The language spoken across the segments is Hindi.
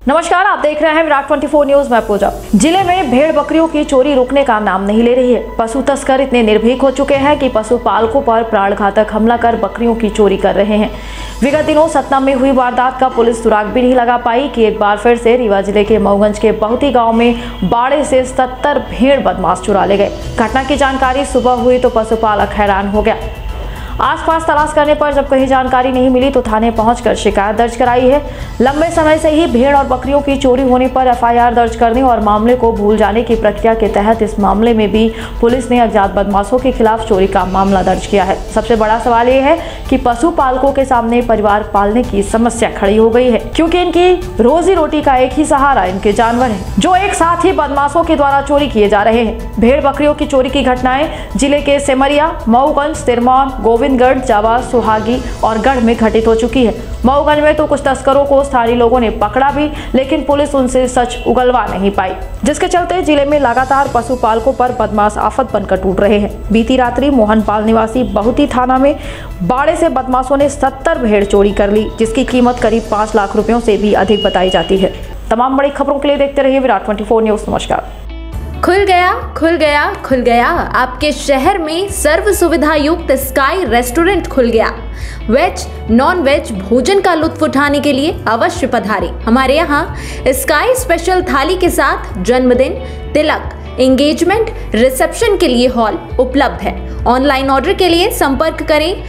नमस्कार, आप देख रहे हैं विराट 24 न्यूज। मैं पूजा। जिले में भेड़ बकरियों की चोरी रुकने का नाम नहीं ले रही है। पशु तस्कर इतने निर्भीक हो चुके हैं कि पशुपालकों पर प्राणघातक हमला कर बकरियों की चोरी कर रहे हैं। विगत दिनों सतना में हुई वारदात का पुलिस सुराग भी नहीं लगा पाई कि एक बार फिर से रीवा जिले के मऊगंज के बहुती गाँव में बाड़े से 70 भेड़ बदमाश चुरा ले गए। घटना की जानकारी सुबह हुई तो पशुपालक हैरान हो गया। आसपास तलाश करने पर जब कहीं जानकारी नहीं मिली तो थाने पहुंचकर शिकायत दर्ज कराई है। लंबे समय से ही भेड़ और बकरियों की चोरी होने पर एफआईआर दर्ज करने और मामले को भूल जाने की प्रक्रिया के तहत इस मामले में भी पुलिस ने अज्ञात बदमाशों के खिलाफ चोरी का मामला दर्ज किया है। सबसे बड़ा सवाल ये है कि पशुपालकों के सामने परिवार पालने की समस्या खड़ी हो गई है, क्योंकि इनकी रोजी रोटी का एक ही सहारा इनके जानवर है, जो एक साथ ही बदमाशों के द्वारा चोरी किए जा रहे हैं। भेड़ बकरियों की चोरी की घटनाएं जिले के सेमरिया, मऊगंज, सिरमौर, गोविंदगढ़, जावा, सुहागी और गढ़ में घटित हो चुकी है। मऊगंज में तो कुछ तस्करों को स्थानीय लोगों ने पकड़ा भी, लेकिन पुलिस उनसे सच उगलवा नहीं पाई, जिसके चलते जिले में लगातार पशुपालकों पर बदमाश आफत बनकर टूट रहे हैं। बीती रात्रि मोहनपाल निवासी बहुती थाना में बाड़े से बदमाशों ने 70 भेड़ चोरी कर ली, जिसकी कीमत करीब 5 लाख रुपयों से भी अधिक बताई जाती है। तमाम बड़ी खबरों के लिए देखते रहिए विराट 24 न्यूज। नमस्कार। खुल गया आपके शहर में सर्व सुविधा युक्त स्काई रेस्टोरेंट खुल गया। वेज नॉन वेज भोजन का लुत्फ उठाने के लिए अवश्य पधारें। हमारे यहाँ स्काई स्पेशल थाली के साथ जन्मदिन, तिलक, एंगेजमेंट, रिसेप्शन के लिए हॉल उपलब्ध है। ऑनलाइन ऑर्डर के लिए संपर्क करें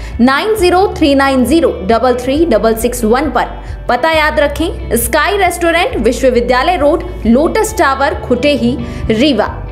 9039033661 पर। पता याद रखें, sky restaurant, Vishwavidyalaya road, lotus tower, Khutehi, Rewa.